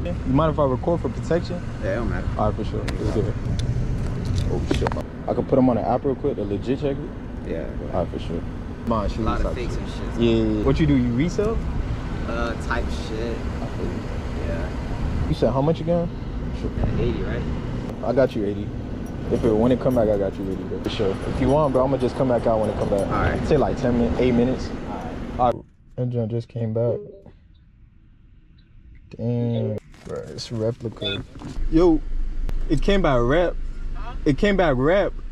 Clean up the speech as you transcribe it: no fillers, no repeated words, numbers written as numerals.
recording? You mind if I record for protection? Yeah, it don't matter. All right, for sure. Let's get it. Oh, shit. I could put them on the app real quick to legit check it? Yeah. All right, for sure. Come on, shoot. A lot of fakes and shit. Yeah. What you do? You resell? Type shit. Yeah. You said how much again? Sure. 80, right? I got you 80. When it come back, I got you 80, bro. For sure. If you want, bro, I'm gonna just come back out when it come back. All right. Say like 10 minutes, 8 minutes. All right. Engine just came back. Damn, bro, it's replica. Yo, it came back rep. It came back rep.